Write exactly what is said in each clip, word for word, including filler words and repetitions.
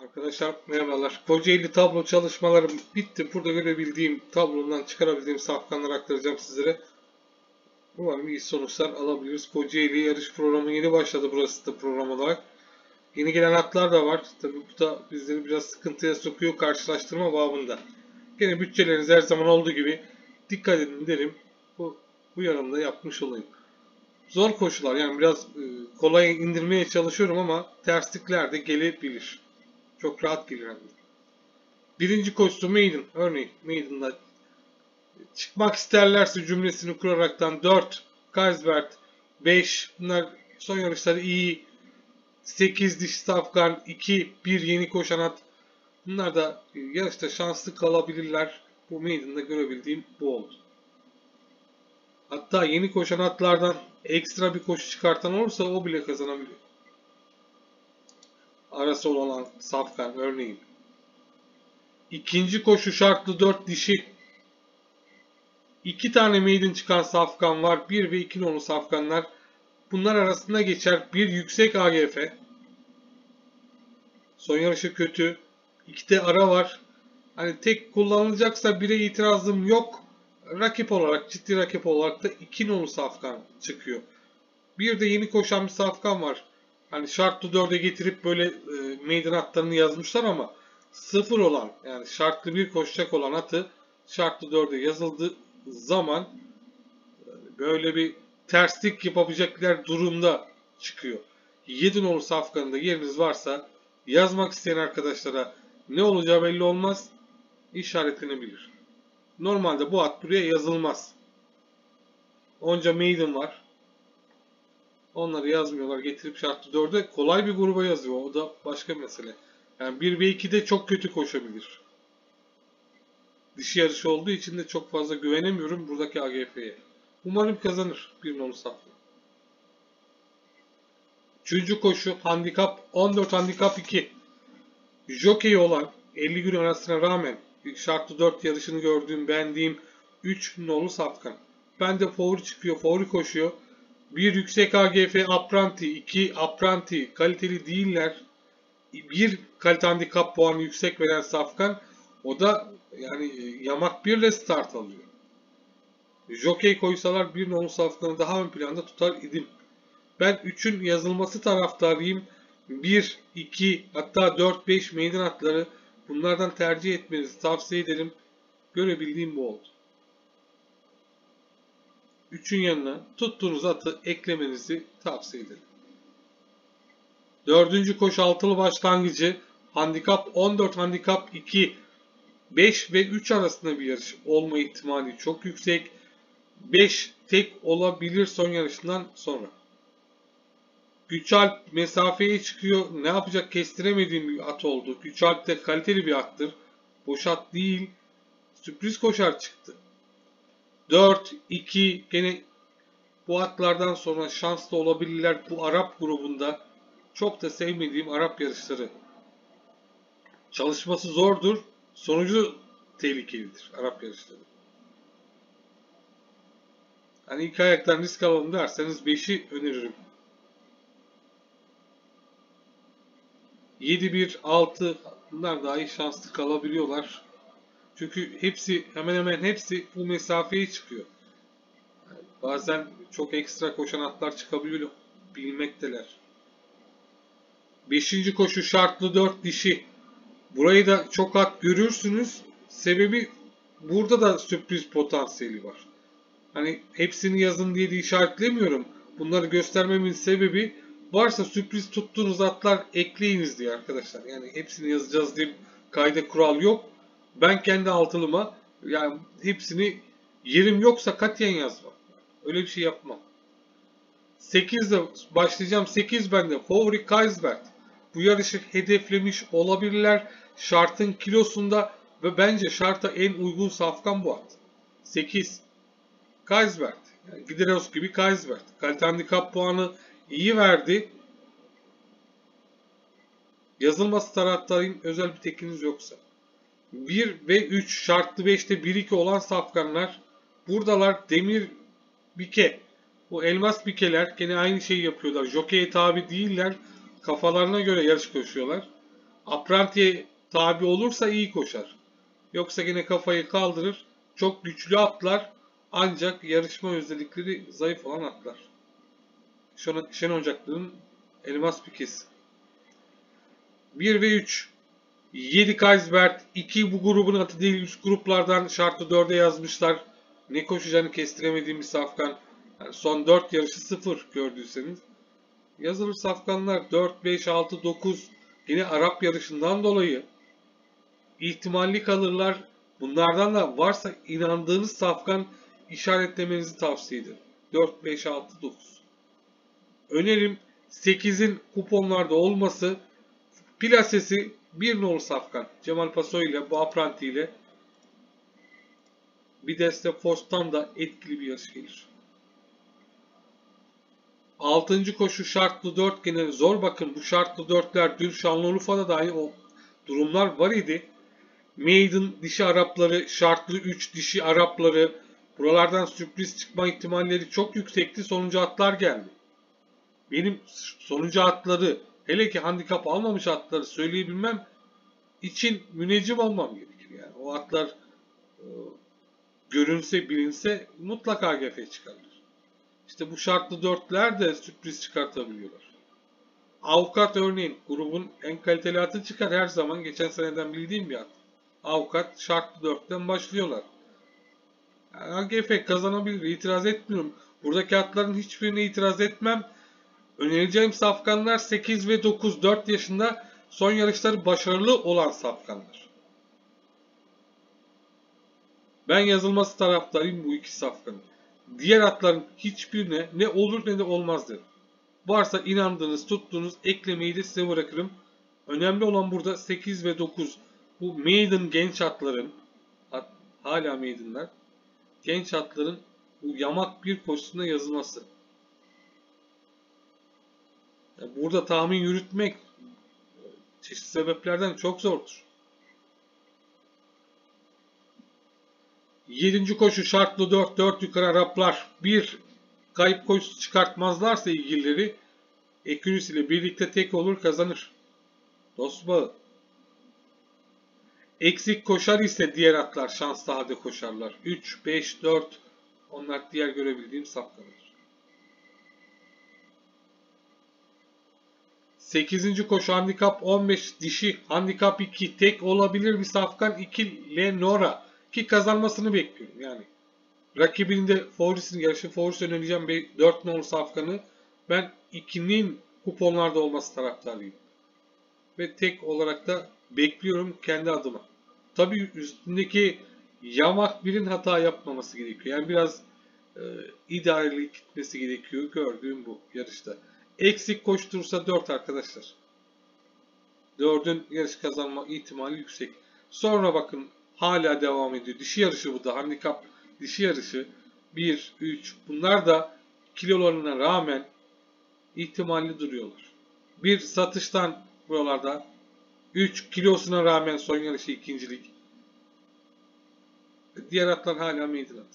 Arkadaşlar merhabalar. Kocaeli tablo çalışmalarım bitti. Burada görebildiğim tablomdan çıkarabildiğim safkanları aktaracağım sizlere. Umarım iyi sonuçlar alabiliriz. Kocaeli yarış programı yeni başladı, burası da program olarak. Yeni gelen atlar da var. Tabi bu da bizleri biraz sıkıntıya sokuyor karşılaştırma babında. Yine bütçeleriniz her zaman olduğu gibi dikkat edin derim. Bu, bu yanımda yapmış olayım. Zor koşular, yani biraz e, kolay indirmeye çalışıyorum ama terslikler de gelebilir. Çok rahat gelir hem de. Birinci koşusu Maiden. Örneğin Maiden'da çıkmak isterlerse cümlesini kuraraktan dört, Kaisbert beş, bunlar son yarışları iyi. sekiz dişi Safkan, iki, bir yeni koşan at. Bunlar da yarışta şanslı kalabilirler. Bu Maiden'da görebildiğim bu oldu. Hatta yeni koşan atlardan ekstra bir koşu çıkartan olursa o bile kazanabiliyor. Arası olan Safkan örneğin. İkinci koşu şartlı dört dişi. İki tane maiden çıkan safkan var. bir ve iki nolu safkanlar. Bunlar arasında geçer. Bir yüksek A G F. Son yarışı kötü. İki de ara var. Hani tek kullanılacaksa bire itirazım yok. Rakip olarak, ciddi rakip olarak da iki nolu safkan çıkıyor. Bir de yeni koşan bir safkan var. Hani şartlı dörde getirip böyle e, maiden atlarını yazmışlar ama sıfır olan, yani şartlı bir koşacak olan atı şartlı dörde yazıldığı zaman böyle bir terslik yapabilecekler durumda çıkıyor. yedi nolu safkanında yeriniz varsa yazmak isteyen arkadaşlara ne olacağı belli olmaz, işaretlenebilir. Normalde bu at buraya yazılmaz. Onca maiden var. Onları yazmıyorlar. Getirip şartlı dörde kolay bir gruba yazıyor. O da başka mesele. Yani bir ve ikide çok kötü koşabilir. Dişi yarışı olduğu için de çok fazla güvenemiyorum buradaki A G F'ye. Umarım kazanır bir nolu safkan. Üçüncü koşu handikap on dört, handikap iki. Jockey olan elli gün arasına rağmen şartlı dört yarışını gördüğüm, beğendiğim üç nolu safkan. Ben de favori çıkıyor, favori koşuyor. Bir yüksek A G F Apranti, iki Apranti kaliteli değiller. Bir kalite handikap puanı yüksek veren safkan. O da yani yamak bir ile start alıyor. Jockey koysalar bir nolu safkanı daha ön planda tutar idim. Ben üçün yazılması taraftarıyım. bir, iki, hatta dört, beş meydan atları, bunlardan tercih etmenizi tavsiye ederim. Görebildiğim bu oldu. üçün yanına tuttuğunuz atı eklemenizi tavsiye ederim. Dördüncü koşu altılı başlangıcı. Handikap on dört, handikap iki. beş ve üç arasında bir yarış olma ihtimali çok yüksek. beş tek olabilir son yarışından sonra. Güçalp mesafeye çıkıyor. Ne yapacak kestiremediğim bir at oldu. Güçalp de kaliteli bir attır. Boş at değil. Sürpriz koşar çıktı. dört, iki, gene bu atlardan sonra şanslı olabilirler. Bu Arap grubunda çok da sevmediğim Arap yarışları. Çalışması zordur. Sonucu tehlikelidir Arap yarışları. Hani ilk ayaktan risk alalım derseniz beşi öneririm. yedi, bir, altı, bunlar dahi şanslı kalabiliyorlar. Çünkü hepsi, hemen hemen hepsi bu mesafeye çıkıyor. Yani bazen çok ekstra koşan atlar çıkabiliyor, bilmekteler. beşinci koşu şartlı dört dişi. Burayı da çok at görürsünüz. Sebebi burada da sürpriz potansiyeli var. Hani hepsini yazın diye de işaretlemiyorum. Bunları göstermemin sebebi, varsa sürpriz tuttuğunuz atlar ekleyiniz diye arkadaşlar. Yani hepsini yazacağız diye kayda kural yok. Ben kendi altılıma yani hepsini, yerim yoksa katiyen yazmam. Öyle bir şey yapmam. sekizde başlayacağım. sekiz bende. Favori Kaisbert. Bu yarışı hedeflemiş olabilirler. Şartın kilosunda ve bence şarta en uygun safkan bu at. sekiz. Kaisbert. Yani Gideros gibi Kaisbert. Kalite handikap puanı iyi verdi. Yazılması taraftarıyım, özel bir tekiniz yoksa. bir ve üç şartlı beşte bir iki olan safkanlar. Buradalar demir bike. Bu elmas bikeler gene aynı şeyi yapıyorlar. Jockey'e tabi değiller. Kafalarına göre yarış koşuyorlar. Apranti'ye tabi olursa iyi koşar. Yoksa yine kafayı kaldırır. Çok güçlü atlar ancak yarışma özellikleri zayıf olan atlar. Şen Ocaklı'nın elmas pikesi. bir ve üç. yedi Kaisbert. iki bu grubun atı değil. Üst gruplardan şartlı dörde yazmışlar. Ne koşacağını kestiremediğim bir safkan. Yani son dört yarışı sıfır gördüyseniz. Yazılı safkanlar dört, beş, altı, dokuz yine Arap yarışından dolayı ihtimalli kalırlar. Bunlardan da varsa inandığınız safkan işaretlemenizi tavsiye ederim. dört, beş, altı, dokuz. Önerim sekizin kuponlarda olması. Plasesi bir nolu safkan. Cemal Paso ile bu apranti ile bir deste Fos'tan da etkili bir yarış gelir. altıncı koşu şartlı dört gene zor, bakın bu şartlı dörtler dün Şanlıurfa'da dahi o durumlar var idi. Maiden dişi Arapları, şartlı üç dişi Arapları, buralardan sürpriz çıkma ihtimalleri çok yüksekti. Sonuncu atlar geldi. Benim sonuncu atları, hele ki handikap almamış atları söyleyebilmem için müneccim olmam gerekir. Yani o atlar e, görünse bilinse mutlaka G F çıkarlar. İşte bu şartlı dörtler de sürpriz çıkartabiliyorlar. Avukat örneğin grubun en kaliteli atı çıkar her zaman, geçen seneden bildiğim bir at. Avukat şartlı dörtten başlıyorlar. Yani A G F kazanabilir, itiraz etmiyorum. Buradaki atların hiçbirine itiraz etmem. Önereceğim safkanlar sekiz ve dokuz, dört yaşında son yarışları başarılı olan safkanlar. Ben yazılması taraftarıyım bu iki safkanın. Diğer atların hiçbirine ne olur ne de olmaz derim. Varsa inandığınız, tuttuğunuz eklemeyi de size bırakırım. Önemli olan burada sekiz ve dokuz. Bu maiden genç atların, hala maidenler, genç atların bu yamak bir koşusunda yazılması. Yani burada tahmin yürütmek çeşitli sebeplerden çok zordur. yedinci koşu şartlı dört, dört yukarı Araplar. bir kayıp koşusu çıkartmazlarsa ilgilileri Ekürüs ile birlikte tek olur, kazanır. Dost bağı. Eksik koşar ise diğer atlar şanslı halde koşarlar. üç, beş, dört onlar diğer görebildiğim safkanlar. sekizinci koşu handikap on beş dişi, handikap iki tek olabilir bir safkan, iki Lenora ki kazanmasını bekliyorum yani. Rakibinin de favorisini, yarışın favorisini önereceğim dört nolu safkanı. Ben ikinin kuponlarda olması taraftarıyım. Ve tek olarak da bekliyorum kendi adıma. Tabii üstündeki yamak birin hata yapmaması gerekiyor. Yani biraz e, idareli gitmesi gerekiyor. Gördüğüm bu yarışta. Eksik koşturursa dört arkadaşlar. dördün yarış kazanma ihtimali yüksek. Sonra bakın hala devam ediyor. Dişi yarışı bu da. Handikap dişi yarışı. bir, üç. Bunlar da kilolarına rağmen ihtimalli duruyorlar. Bir satıştan buralarda üç kilosuna rağmen son yarışı ikincilik. Diğer atlar hala maiden at.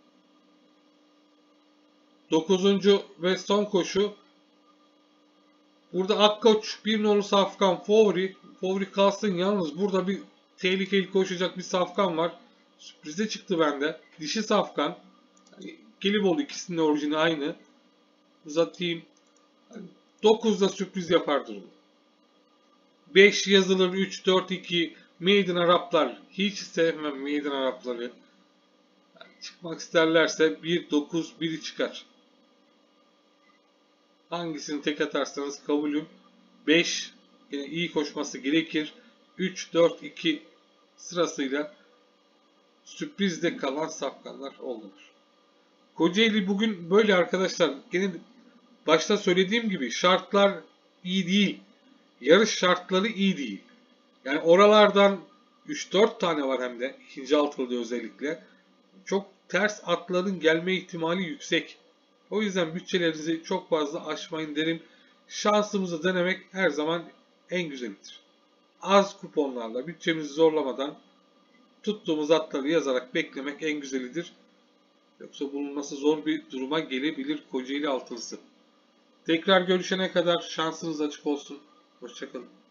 dokuzuncu ve son koşu. Burada Akkoç bir nolu safkan favori. Favori kalsın, yalnız burada bir tehlikeli koşacak bir safkan var. Sürprize çıktı bende. Dişi safkan. Yani Gelibolu, ikisinin orijini aynı. Uzatayım. Yani dokuzda sürpriz yapar durum. beş yazılır, üç, dört, iki. Maiden Araplar. Hiç sevmem Maiden Arapları. Yani çıkmak isterlerse bir, dokuz, biri çıkar. Hangisini tek atarsanız kabulüm. beş yine iyi koşması gerekir. üç, dört, iki sırasıyla sürprizde kalan safkanlar oldular. Kocaeli bugün böyle arkadaşlar. Gene başta söylediğim gibi şartlar iyi değil. Yarış şartları iyi değil. Yani oralardan üç dört tane var, hem de ikinci altılıda özellikle. Çok ters atların gelme ihtimali yüksek. O yüzden bütçelerinizi çok fazla aşmayın derim. Şansımızı denemek her zaman en güzelidir. Az kuponlarla, bütçemizi zorlamadan tuttuğumuz atları yazarak beklemek en güzelidir. Yoksa bulunması zor bir duruma gelebilir Kocaeli altılısı. Tekrar görüşene kadar şansınız açık olsun. Hoşça kalın.